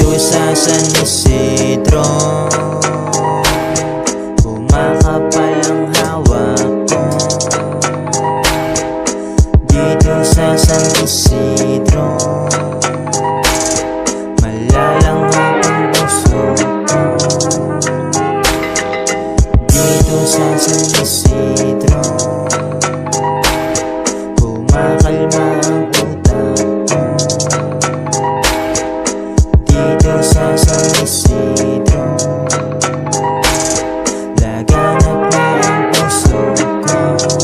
Dito sa San Isidro, kumakapal ang hawak ko. Dito sa San Isidro, malalanghap ang puso ko. Dito sa San Isidro, kumakalma ang utak ko. Dito sa San Isidro, laganap na ang puso ko.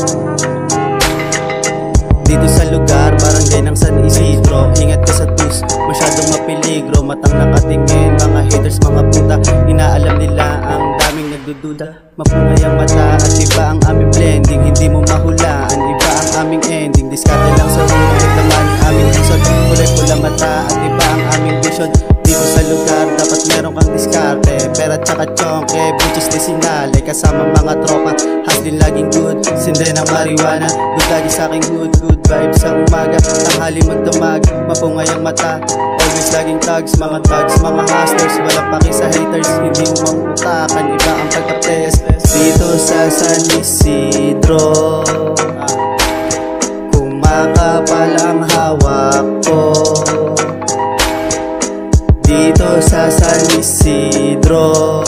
Dito sa lugar, barangay ng San Isidro, ingat ka sa tus, masyadong mapiligro. Matang nakatingin, mga haters, mga puta, inaalam nila ang daming nagdududa. Mapungay ang mata at iba ang aming blending, hindi mo mahulaan, iba ang aming ending. Diskarte lang sa ulit naman ang aming vision, kulay pula mata at iba ang aming vision. Dito sa lugar, dapat meron kang diskarte, pera tsaka chonke, bitches di sinali. Kasama mga tropa, hustle laging good, sinde ng marijuana. Good lagi sa aking hood, good vibes sa umaga. Tanghali magdamag, mapungay ang mata, always laging thugs, mga hustlers. Walang paki sa haters, hindi mo mangutakan, iba ang pagka-press. Dito sa San Isidro, kumakapal ang hawak ko. Dito sa San Isidro,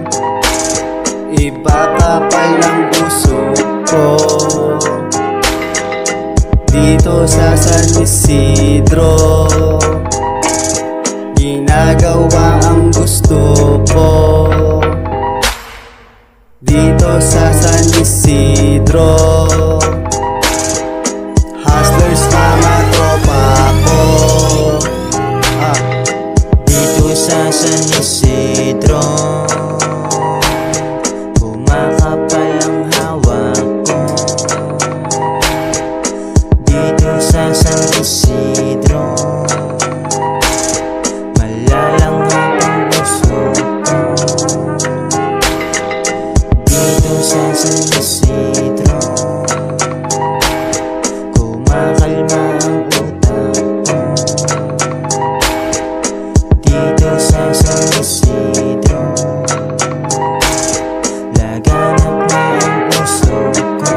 iba kapal ang puso ko. Dito sa San Isidro, ginagawa ang gusto ko. Dito sa San Isidro, hustlers mga tropa ko. Dito sa San Isidro, kumakapal ang hawak ko. Dito sa San Isidro, malalanghap ang puso ko. Dito sa San Isidro, kumakalma ang utak ko. Dito sa San Isidro, laganap na ang puso ko.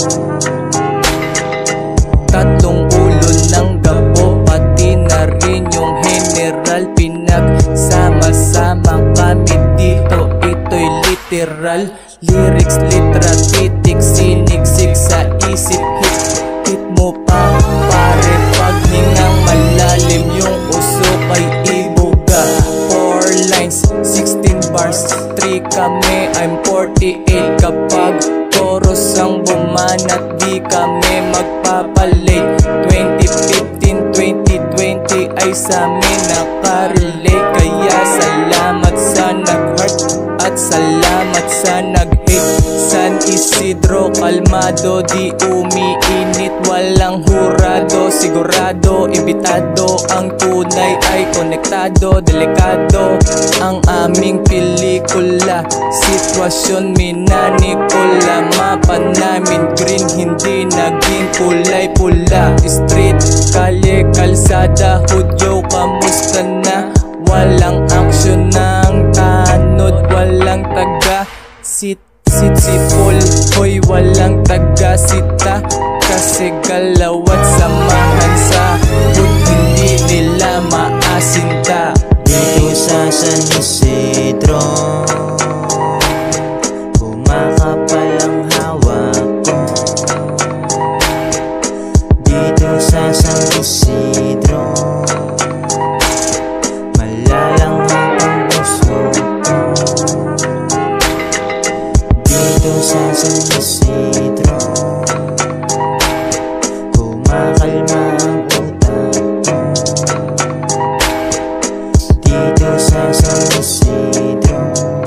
Tatlong ulo ng gapo, pati na rin yung general. Pinagsama-sama kami dito, ito'y literal. Lyrics, litra, titik, sinigsig sa isip. Hit mo pa, pare, paghingang malalim. Yung usok ay ibuga. 4 lines, 16 bars, 3 kami, I'm 48. Kapag chorus ang bumanat, di kami magpapalate. 2015, 2020 ay sa amin nakarelate. Kaya salamat sa nag-heart at salamat sa nag-hate. San Isidro, kalmado, di umiinit, walang hurado. Sigurado, imbitado, ang tunay ay konektado. Delikado ang aming pelikula, sitwasyon minanikula. Mapa namin green, hindi naging kulay pula. Street, kalye, kalsada, hudyo, kamusta na? Walang aksyon ng tanod, walang taga sipol, hoy walang taga sita. Kasi galaw at samahan sa hood, hindi nila maasinta. Dito sa San Isidro, kumakapal ang hawak ko. Dito sa San Isidro, malalanghap ang puso ko. Dito sa San Isidro, kumakalma ang utak ko. Dito sa San Isidro,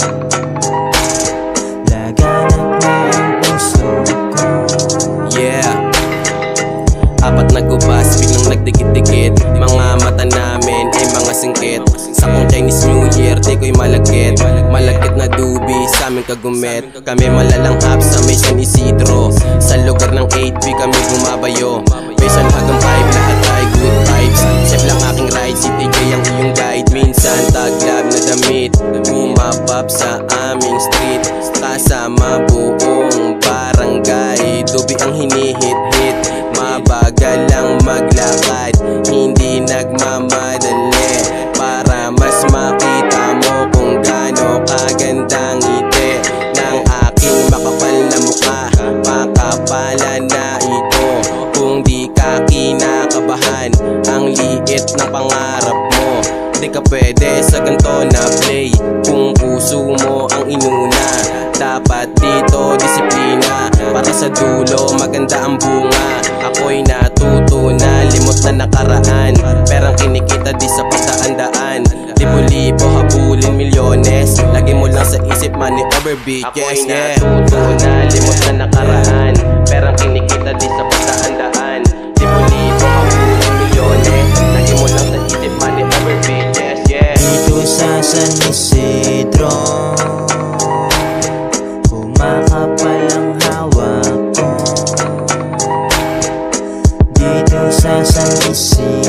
laganap na ang puso ko. Yeah, apat na gubas, biglang nagdikit-dikit. Mga mata namin ay mga singkit. Sakong Chinese New Year, di ko'y malagkit. Malagkit na dubi sa aming kagumet. Kami malalanghap sa may San Isidro. Sa lugar ng 8B kami bumabayo. Besan hanggang 5, lahat ay good vibes. Safe lang aking ride, si TJ ang iyong guide. Minsan Walang taglab na damit, umapap sa aming street. Kasama buong barangay, dubi ang hinihit-hit. Mabagal lang maglakad, hindi nagmamadali, para mas makita mo kung gaano kagandang ngiti ng aking makapal na mukha. Makapala na ito kung di ka kinakabahan, ang liit ng pangarap mo. Di ka pwede sa ganto na play kung puso mo ang inuna. Dapat dito disiplina, para sa dulo maganda ang bunga. Ako'y natuto na limot na nakaraan, perang kinikita di sa pagdaan-daan. Libo-libo habulin milyones, lagi mo lang sa isip money over bitches. Ako'y natuto na limot na nakaraan, perang kinikita di sa pagdaan-daan. Libo-libo habulin milyones, lagi mo lang sa isip money over bitches. Dito sa San Isidro, kumakapal ang hawak ko. Dito sa San Isidro